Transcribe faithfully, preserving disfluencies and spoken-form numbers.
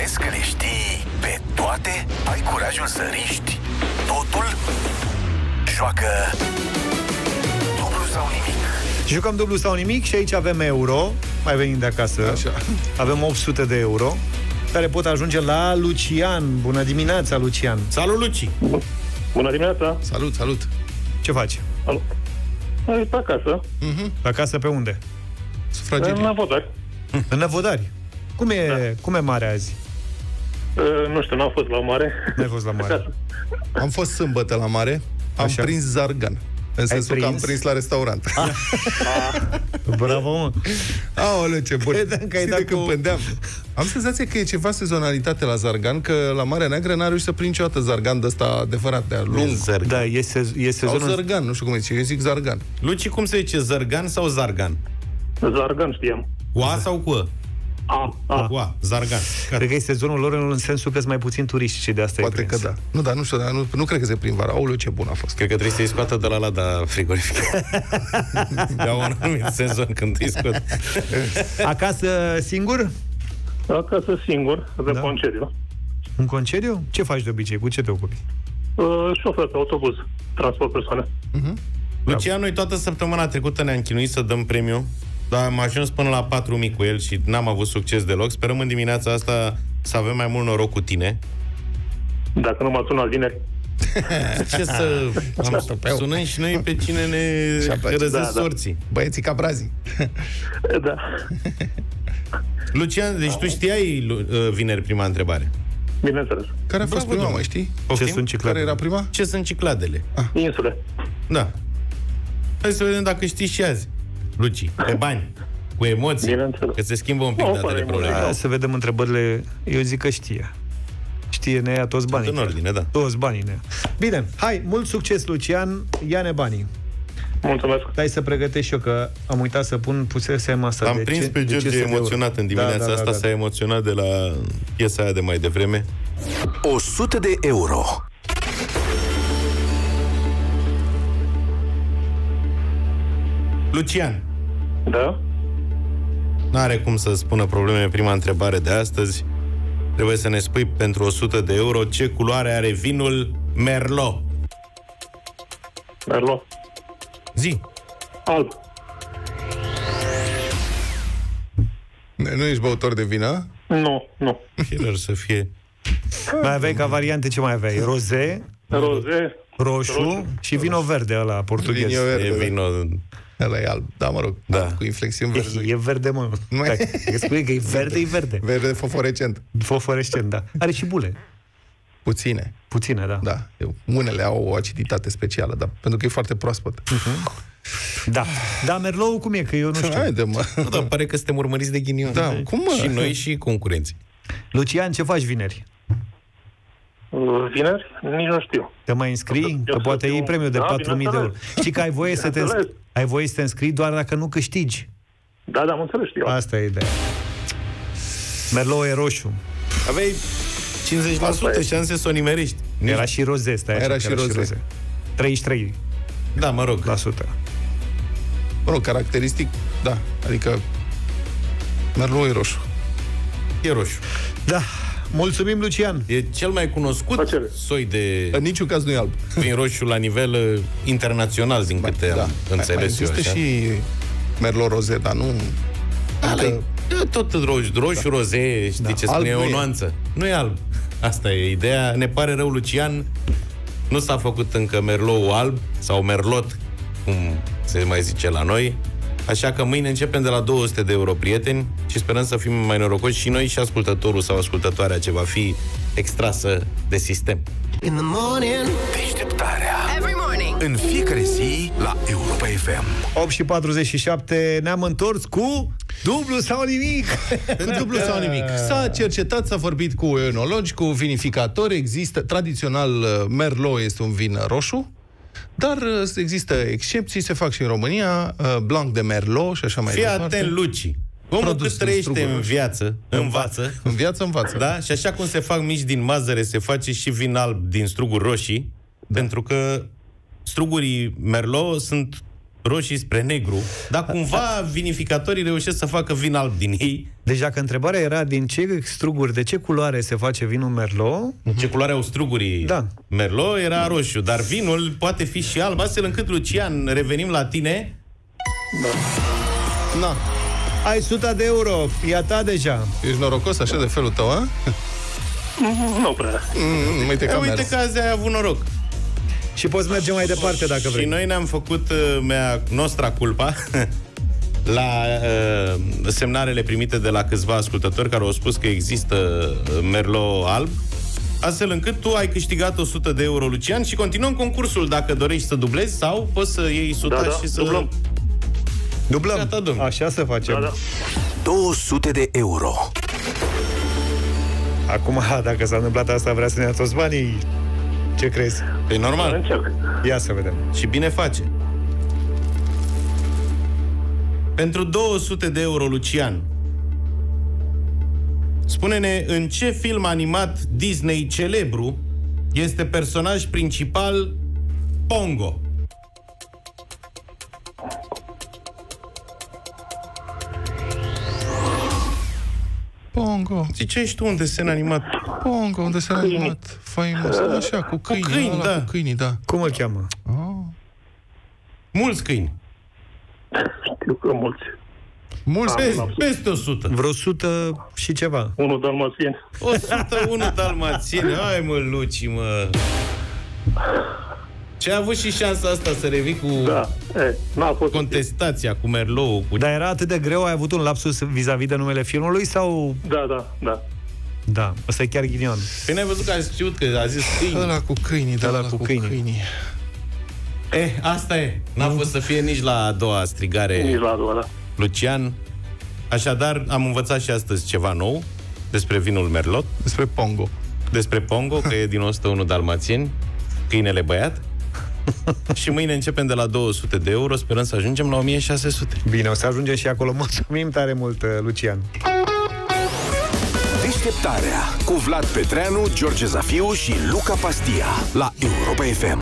Crezi că le știi pe toate? Ai curajul să riști totul? Joacă dublu sau nimic. Jucăm dublu sau nimic și aici avem euro. Mai venim de acasă. Așa. Avem opt sute de euro care pot ajunge la Lucian. Bună dimineața, Lucian. Salut, Luci! Bună dimineața! Salut, salut! Ce faci? Salut! Pe acasă. Uh-huh. La casă pe unde? Sufragerie. În Năvodari. În Năvodari. Cum e, da. cum e mare azi? Uh, nu știu, n-am fost la mare. N-ai fost la mare. Am fost sâmbătă la mare. Am Așa. prins zargan. În sensul prins? că am prins la restaurant. Ah. Bravo, mă! Aoleu, ce bun! Credeam că ai Știi dat de când cu- pândeam. Am senzația că e ceva sezonalitate la zargan, că la Marea Neagră n-a reușit să prind niciodată zargan de ăsta adevărat, de lung. Zargan. Da, e, sez- e Sau sezonul... zargan, nu știu cum zice, eu zic zargan. Luci, cum se zice, Zărgan sau Zargan? Zargan știam. Cu A sau cu A? A, a. Cu A, Zargan. Cred că e sezonul lor în sensul că sunt mai puțini turiști și de asta Poate e că da. Nu, dar nu știu, dar nu, nu cred că se prind vara. Aoleu, ce bun a fost. Cred că trebuie să-i scoată de la Lada frigorific. De un anumit sezon când îi scot. Acasă singur? Acasă singur, avem Da. concediu. În concediu? Ce faci de obicei? Cu ce te ocupi? Uh, șofer pe autobuz, transport persoane. Lucian, noi toată săptămâna trecută ne-am chinuit să dăm premiu, dar am ajuns până la patru mii cu el și n-am avut succes deloc. Sperăm în dimineața asta să avem mai mult noroc cu tine. Dacă nu m-ați sunat vineri. Ce să... Am, sunăm și noi pe cine ne răză Da, da. sorții. Băieții ca brazii. Da. Lucian, deci tu știai Lu- uh, vineri prima întrebare. Bineînțeles. Care a fost Bravo, prima, domnule. mai știi? Ce Poftim? sunt ciclate? Care era prima? Ce sunt cicladele? Insule. Da. Hai să vedem dacă știi și azi. Luci, pe bani, cu emoții, Bineînțeles. că se schimbă un pic O, datele pare probleme. Hai să vedem întrebările. Eu zic că știe. Știe, ne ia toți banii. În ordine, da. Toți banii ne ia. Bine, hai, mult succes, Lucian. Ia-ne banii. Mulțumesc. Stai să pregătesc și eu, că am uitat să pun, pusesem asta. Am de prins ce- pe de George ce să de emoționat euro. în dimineața Da, da, da, asta, da, s-a emoționat de la piesa aia de mai devreme. o sută de euro. Lucian, Da? n-are cum să spună probleme prima întrebare de astăzi. Trebuie să ne spui pentru o sută de euro ce culoare are vinul Merlot. Merlot. Zi. Alb. Nu ești băutor de vină? Nu, nu. Killer să fie. Mai aveai ca variante, ce mai aveai? Roze, Roze. roșu, Roșu. și vino verde ăla, portughez. Vinio verde, E da. vino... Ăla e alb. Da, mă rog. Da. Cu inflexiuni E, verzi. e verde, mă. Nu mai- Dacă spui că e verde, e verde. Verde fosforescent. Fosforescent, da. Are și bule. Puține. Puține, da. Da. Eu, unele au o aciditate specială, dar pentru că e foarte proaspăt. Da. Da, Merlot cum e? Că eu nu știu. Haide, mă. Nu, dar pare că suntem urmăriți de ghinion. Da, cum, mă? Și noi și concurenții. Lucian, ce faci vineri? Uh, Vineri? Nici nu știu. Te mai înscrii? Eu Că să poate fiu- iei premiul de Da, patru mii de euro. bineînțeles. Știi că ai voie să te Bineînțeles. înscrii, ai voie să te înscrii doar dacă nu câștigi. Da, da, am înțeles, știu. Asta e ideea. Merlot e roșu. Aveai cincizeci la sută Asta e. șanse să o nimerești. Era și roze, stai așa, Era că și roze. treizeci și trei Da, mă rog. la sută. Mă rog, caracteristic, da. Adică Merlot e roșu. E roșu. Da. Mulțumim, Lucian. E cel mai cunoscut Plăcere. soi de În niciun caz nu e alb. vin roșu la nivel uh, internațional, din câte am Mai, mai înțeles eu. există Așa. și Merlot roze, dar nu... Ala, Adică, e tot roșu, roșu, roze, știi Da. ce Alb spune, e nu o e. nuanță. Nu e alb. Asta e ideea. Ne pare rău, Lucian. Nu s-a făcut încă Merlot alb sau Merlot, cum se mai zice la noi. Așa că mâine începem de la două sute de euro, prieteni, și sperăm să fim mai norocoși și noi și ascultătorul sau ascultătoarea ce va fi extrasă de sistem. In the morning. Deșteptarea. Every morning. În fiecare zi la Europa F M. opt și patruzeci și șapte, ne-am întors cu dublu sau nimic. În dublu sau nimic. S-a cercetat, s-a vorbit cu enologi, cu vinificatori. Există, tradițional, Merlot este un vin roșu, dar există excepții, se fac și în România, Blanc de Merlot și așa mai Fii departe. atent, Luci. Omul Produs cât trăiește în struguri. în viață, învață. În viață învață. Da? Și așa cum se fac mici din mazăre, se face și vin alb din struguri roșii, da. Pentru că strugurii Merlot sunt roșii spre negru, dar cumva vinificatorii reușesc să facă vin alb din ei. Deci dacă întrebarea era din ce struguri, de ce culoare se face vinul Merlot? Ce culoare au strugurii da. Merlot era roșu, dar vinul poate fi și alb, astfel încât, Lucian, revenim la tine. Da. Na. Ai suta de euro, e a ta deja. Ești norocos așa de felul tău, a? Nu prea. Mm, uite că, uite că azi ai avut noroc. Și poți merge mai departe dacă vrei. Și noi ne-am făcut uh, mea nostra culpa la uh, semnarele primite de la câțiva ascultători care au spus că există Merlot alb, astfel încât tu ai câștigat o sută de euro, Lucian, și continuăm concursul dacă dorești să dublezi sau poți să iei suta da, da, și să... dublăm. Dublăm. Gata, așa să facem. Da, da. două sute de euro. Acum, dacă s-a întâmplat asta, vrea să ne ia toți banii. Ce crezi? E normal. Încerc. Ia să vedem. Și bine face. Pentru două sute de euro, Lucian, spune-ne în ce film animat Disney celebru este personaj principal Pongo? Pongo. Ziceai tu un desen animat. Pongo, un desen animat faimos. Așa, cu câini. Cu câini, ăla, da. Cu câinii, da. Cum îl cheamă? Oh. Mulți câini. Știu că mulți. Mulți Peste, câini. peste o sută. Vreo sută și ceva. Unul dalmațieni. o sută unu dalmațieni. Hai mă, Luci, mă. Ce a avut și șansa asta să revii cu Da. E, n-a fost contestația, cu Merlot, cu... Dar era atât de greu, ai avut un lapsus vis-a-vis de numele filmului sau... Da, da, da. Da, ăsta e chiar ghinion. Păi n-ai văzut că a știut că a zis câini. Ăla cu câinii, da, Ăla ăla cu cu câinii. câinii. Eh, asta e. N-a fost să fie nici la a doua strigare, Nici la a doua, da. Lucian. Așadar, am învățat și astăzi ceva nou despre vinul Merlot, Despre Pongo. despre Pongo, că e din o sută unu dalmațieni, câinele băiat. Și mâine începem de la două sute de euro, sperăm să ajungem la o mie șase sute. Bine, o să ajungem și acolo. Mulțumim tare mult, Lucian. Deșteptarea cu Vlad Petreanu, George Zafiu și Luca Pastia la Europa F M.